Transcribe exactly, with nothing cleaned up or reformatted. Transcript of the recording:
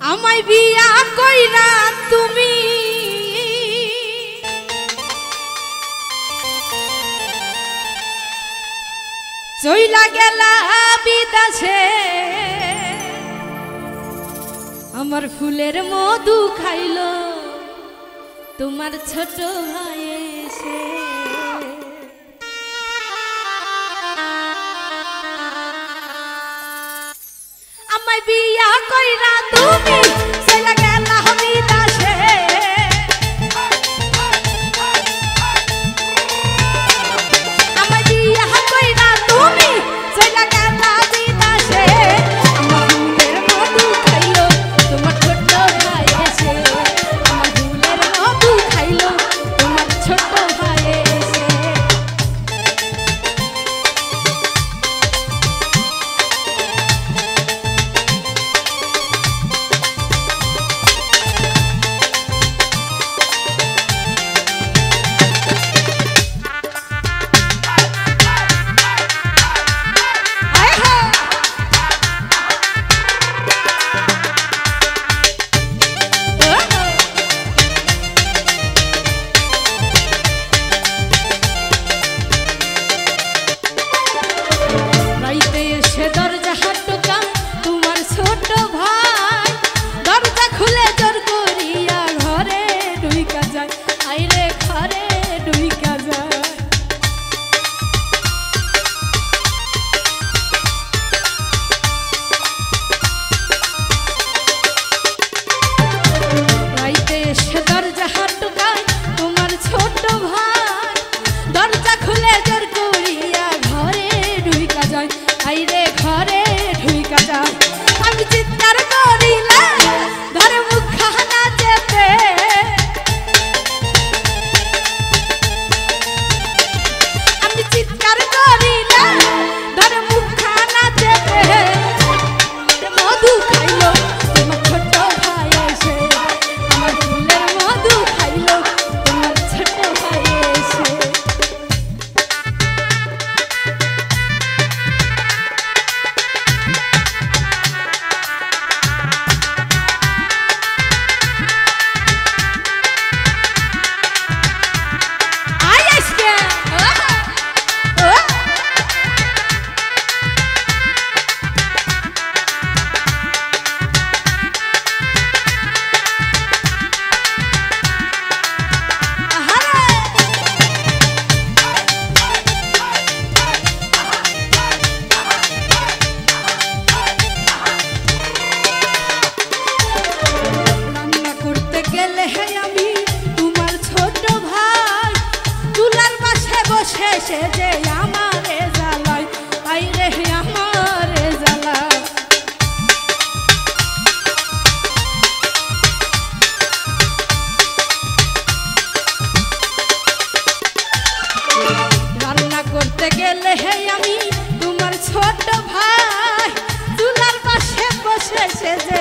আমায় বিয়া কইরা তুমি চইলা গেলা বিদেশে আমার ফুলের মধু খাইলো তোমার ছোট ভাই এসে আমায় বিয়া কইরা তুমি চইলা গেলা বিদেশে আমায় বিয়া কইরা তুমি চইলা গেলা বিদেশে আমার ফুলের মধু খাইলো তোমার ছোট ভাই এসে আমার ফুলের মধু খাইলো তোমার ছোট ভাই এসে গেলে হে আমি তোমার ছোট ভাই চুলার পাশে বসে সে